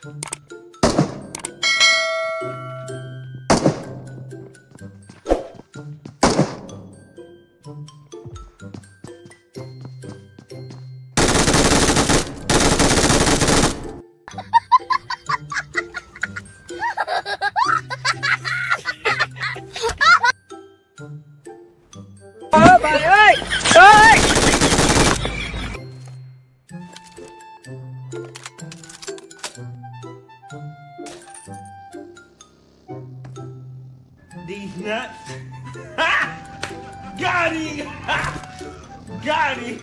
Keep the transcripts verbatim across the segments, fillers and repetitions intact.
These nuts. Ha! Got him! Got him!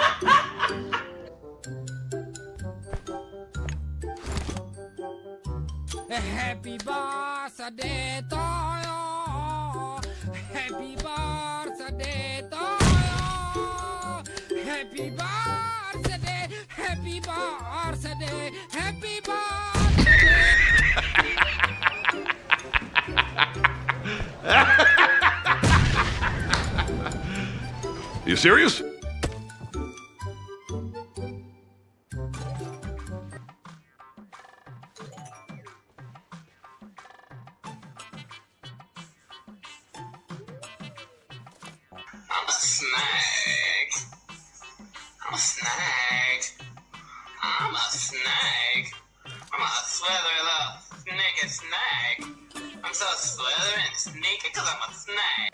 Happy birthday to you. Happy birthday to you. Happy birthday. Happy birthday. Happy birthday. You serious? I'm a snake. I'm a snake. I'm a snake. I'm a slithery little sneaky snake. I'm so slithery and sneaky because I'm a snake.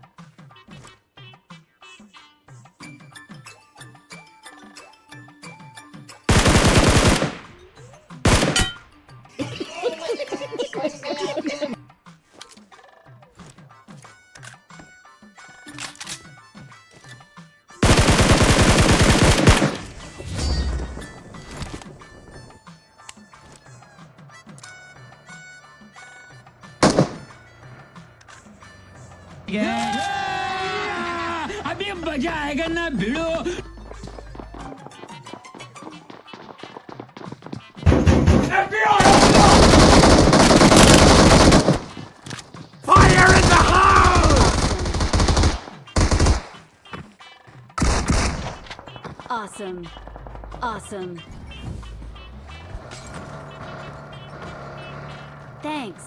अभी मजा आएगा ना भिड़ो Fire in the hole! Awesome. Awesome. Thanks.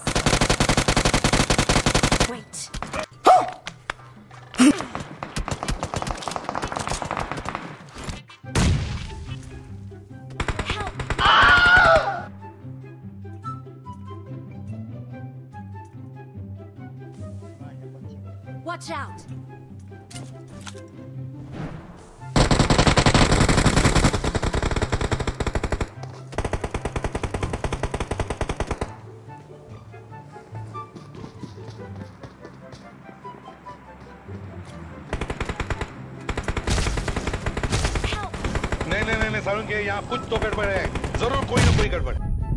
Wait. Watch out! नहीं नहीं नहीं सारुण के यहाँ कुछ तो गड़बड़ है जरूर कोई ना कोई गड़बड़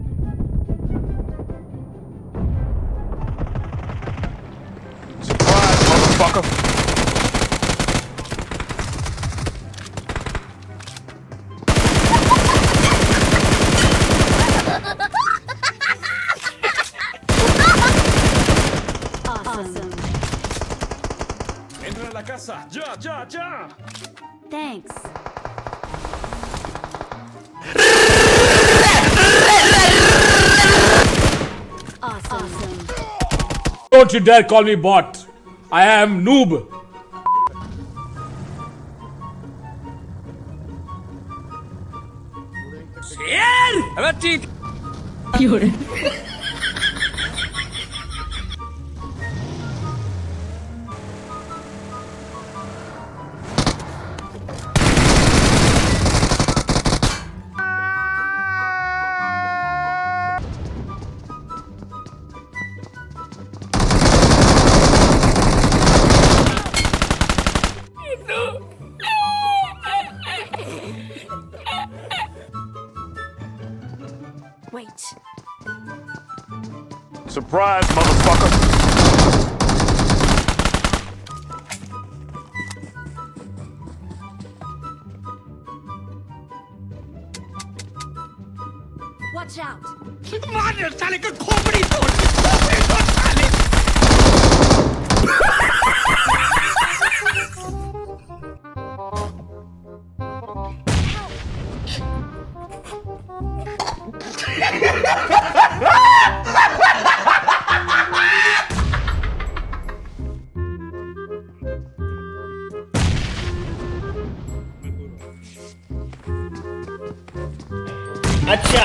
Surprise, motherfucker! Awesome. Entra en la casa. Ya, ya, ya. Thanks. Awesome. Don't you dare call me bot. I am noob. Share! अबे चीट क्यों रे Wait. Surprise, motherfucker! Watch out. मार साले का खोपड़ी तोड़ खोपड़ी तोड़ साले Help. अच्छा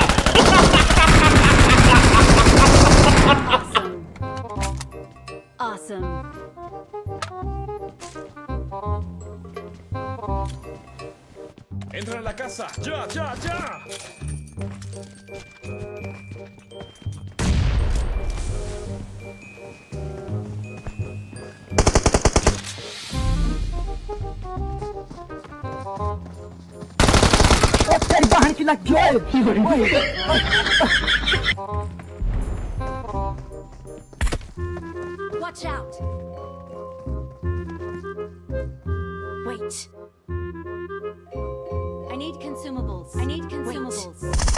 Awesome. Entra en la casa. Ya, ya, ya. Watch out. Wait. I need consumables. I need consumables. Wait.